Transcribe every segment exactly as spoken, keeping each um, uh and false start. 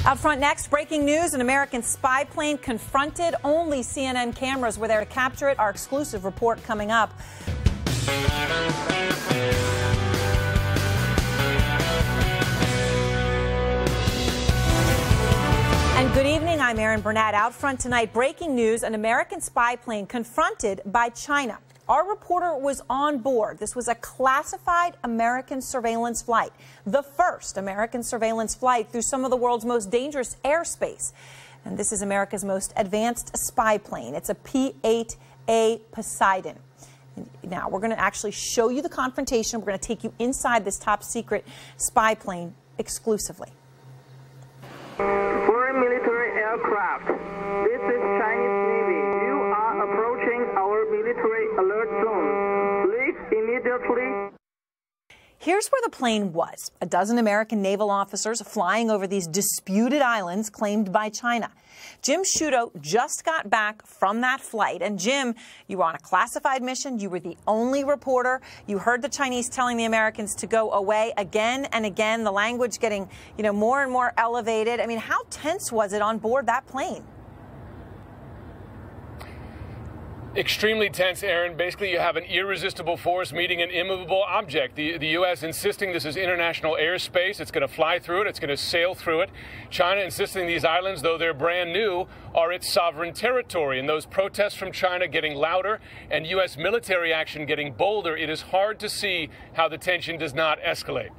Up front next, breaking news, an American spy plane confronted. Only C N N cameras were there to capture it. Our exclusive report coming up. And good evening, I'm Erin Burnett. Out front tonight, breaking news, an American spy plane confronted by China. Our reporter was on board. This was a classified American surveillance flight, the first American surveillance flight through some of the world's most dangerous airspace. And this is America's most advanced spy plane. It's a P eight A Poseidon. Now, we're going to actually show you the confrontation. We're going to take you inside this top secret spy plane exclusively. Foreign military aircraft. This is Chinese Navy. You are approaching our military alert zone. Leave immediately. Here's where the plane was. A dozen American naval officers flying over these disputed islands claimed by China. Jim Sciutto just got back from that flight. And Jim, you were on a classified mission. You were the only reporter. You heard the Chinese telling the Americans to go away again and again, the language getting, you know, more and more elevated. I mean, how tense was it on board that plane? Extremely tense, Erin. Basically, you have an irresistible force meeting an immovable object. The, the U S insisting this is international airspace. It's going to fly through it. It's going to sail through it. China insisting these islands, though they're brand new, are its sovereign territory. And those protests from China getting louder and U S military action getting bolder, it is hard to see how the tension does not escalate.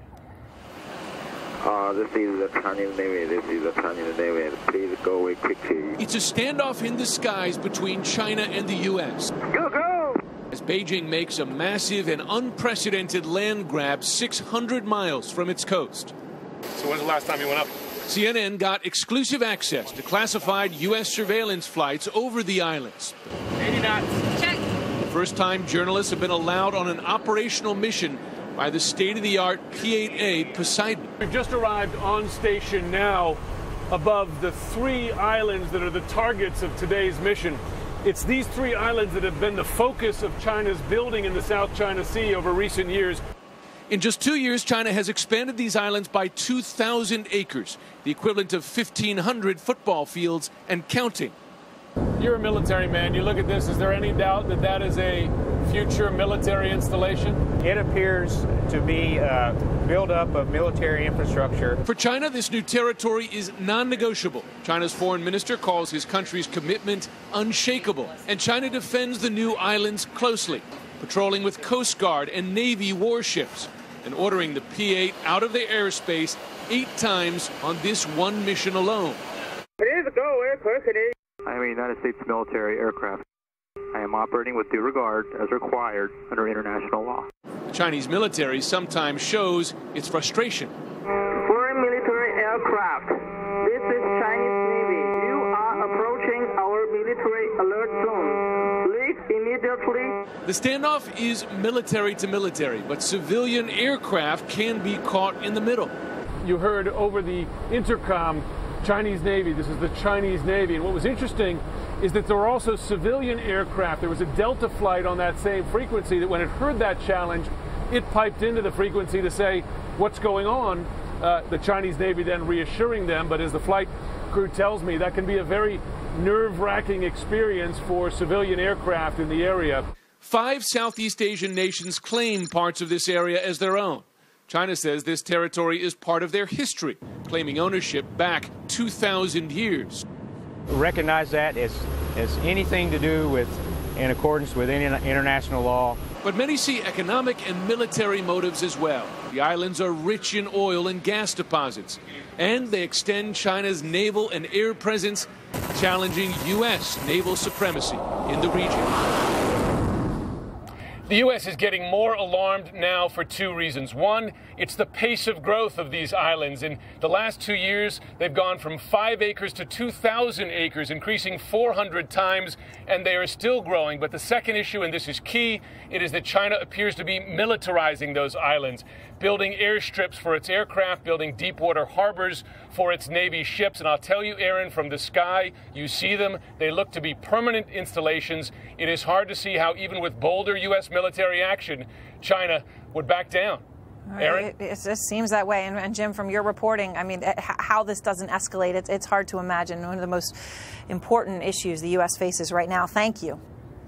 Uh, this is the Chinese Navy. This is the Chinese Navy. Please go away quickly. It's a standoff in the skies between China and the U S. Go, go! As Beijing makes a massive and unprecedented land grab six hundred miles from its coast. So when's the last time you went up? C N N got exclusive access to classified U S surveillance flights over the islands. eighty knots. Check. The first time journalists have been allowed on an operational mission by the state-of-the-art P eight A Poseidon. We've just arrived on station now above the three islands that are the targets of today's mission. It's these three islands that have been the focus of China's building in the South China Sea over recent years. In just two years, China has expanded these islands by two thousand acres, the equivalent of fifteen hundred football fields and counting. You're a military man. You look at this, is there any doubt that that is a future military installation? It appears to be a buildup of military infrastructure. For China, this new territory is non-negotiable. China's foreign minister calls his country's commitment unshakable, and China defends the new islands closely, patrolling with Coast Guard and Navy warships, and ordering the P eight out of their airspace eight times on this one mission alone. Please go away quickly. I am a United States military aircraft. I am operating with due regard as required under international law. The Chinese military sometimes shows its frustration. Foreign military aircraft. This is Chinese Navy. You are approaching our military alert zone. Leave immediately. The standoff is military to military, but civilian aircraft can be caught in the middle. You heard over the intercom, Chinese Navy. This is the Chinese Navy. And what was interesting is that there were also civilian aircraft. There was a Delta flight on that same frequency that when it heard that challenge, it piped into the frequency to say, what's going on? Uh, the Chinese Navy then reassuring them. But as the flight crew tells me, that can be a very nerve-wracking experience for civilian aircraft in the area. Five Southeast Asian nations claim parts of this area as their own. China says this territory is part of their history, claiming ownership back two thousand years. Recognize that as, as anything to do with, in accordance with any international law. But many see economic and military motives as well. The islands are rich in oil and gas deposits, and they extend China's naval and air presence, challenging U S naval supremacy in the region. The U S is getting more alarmed now for two reasons. One, it's the pace of growth of these islands. In the last two years, they've gone from five acres to two thousand acres, increasing four hundred times, and they are still growing. But the second issue, and this is key, it is that China appears to be militarizing those islands, building airstrips for its aircraft, building deep water harbors for its Navy ships. And I'll tell you, Erin, from the sky, you see them. They look to be permanent installations. It is hard to see how, even with bolder U S military action, China would back down. Erin? It, it just seems that way. And, and Jim, from your reporting, I mean, how this doesn't escalate, it's, it's hard to imagine. One of the most important issues the U S faces right now. Thank you.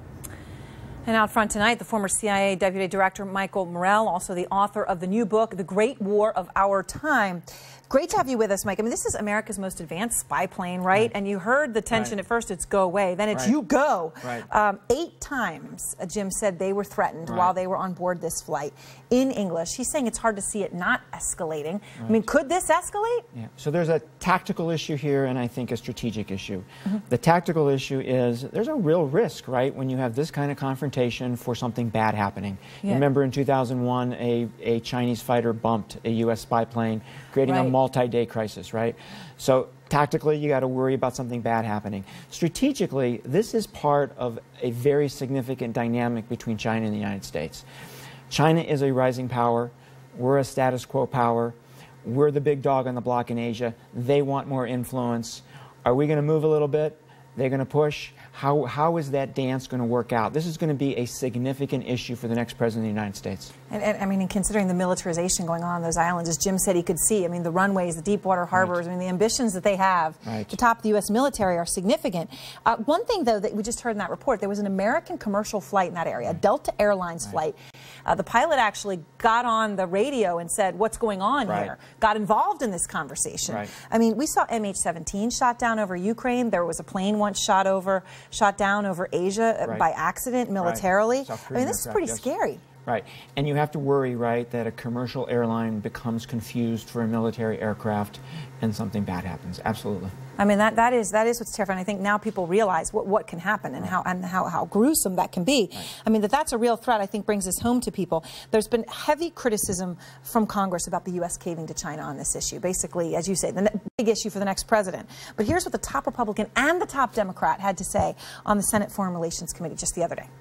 And out front tonight, the former C I A Deputy Director Michael Morell, also the author of the new book, The Great War of Our Time. Great to have you with us, Mike. I mean, this is America's most advanced spy plane, right? right. And you heard the tension right. at first, it's go away. Then it's right. you go. Right. Um, eight times, uh, Jim said they were threatened right. while they were on board this flight in English. He's saying it's hard to see it not escalating. Right. I mean, could this escalate? Yeah. So there's a tactical issue here and I think a strategic issue. Mm-hmm. The tactical issue is there's a real risk, right, when you have this kind of confrontation for something bad happening. Yeah. Remember in two thousand one, a, a Chinese fighter bumped a U S spy plane, creating right. a multi-day crisis. Right? So tactically, you got to worry about something bad happening. Strategically, this is part of a very significant dynamic between China and the United States. China is a rising power. We're a status quo power. We're the big dog on the block in Asia. They want more influence. Are we going to move a little bit? They're going to push. How, how is that dance going to work out? This is going to be a significant issue for the next president of the United States. And, and I mean, and considering the militarization going on on those islands, as Jim said he could see, I mean, the runways, the deep water harbors, right. I mean, the ambitions that they have right. to top the U S military are significant. Uh, one thing, though, that we just heard in that report, there was an American commercial flight in that area, a Delta Airlines right. flight. Uh, the pilot actually got on the radio and said, what's going on right. here? Got involved in this conversation. Right. I mean, we saw M H seventeen shot down over Ukraine. There was a plane once shot over, shot down over Asia right. by accident militarily. Right. I mean, this is pretty yes. scary. Right. And you have to worry, right, that a commercial airline becomes confused for a military aircraft and something bad happens. Absolutely. I mean, that, that is that is what's terrifying. I think now people realize what, what can happen and, right. how, and how, how gruesome that can be. Right. I mean, that that's a real threat, I think, brings this home to people. There's been heavy criticism from Congress about the U S caving to China on this issue. Basically, as you say, the big issue for the next president. But here's what the top Republican and the top Democrat had to say on the Senate Foreign Relations Committee just the other day.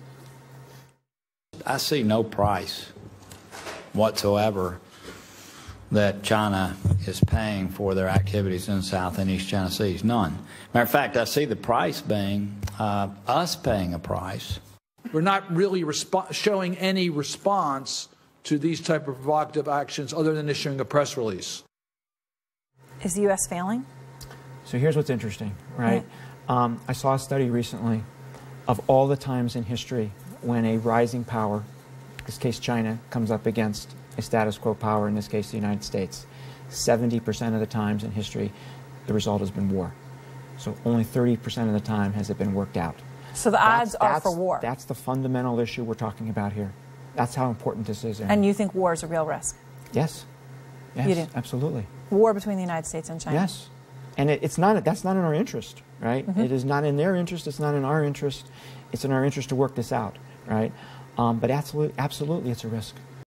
I see no price whatsoever that China is paying for their activities in the South and East China Seas. None. Matter of fact, I see the price being uh, us paying a price. We're not really showing any response to these type of provocative actions other than issuing a press release. Is the U S failing? So here's what's interesting, right? Yeah. Um, I saw a study recently of all the times in history when a rising power, in this case China, comes up against a status quo power, in this case the United States. seventy percent of the times in history, the result has been war. So only thirty percent of the time has it been worked out. So the that's, odds are that's, for war. That's the fundamental issue we're talking about here. That's how important this is. Erin. And you think war is a real risk? Yes. Yes, you do? Absolutely. War between the United States and China? Yes. And it, it's not, that's not in our interest, right? Mm-hmm. It is not in their interest. It's not in our interest. It's in our interest to work this out, right? Um, but absolutely, absolutely, it's a risk.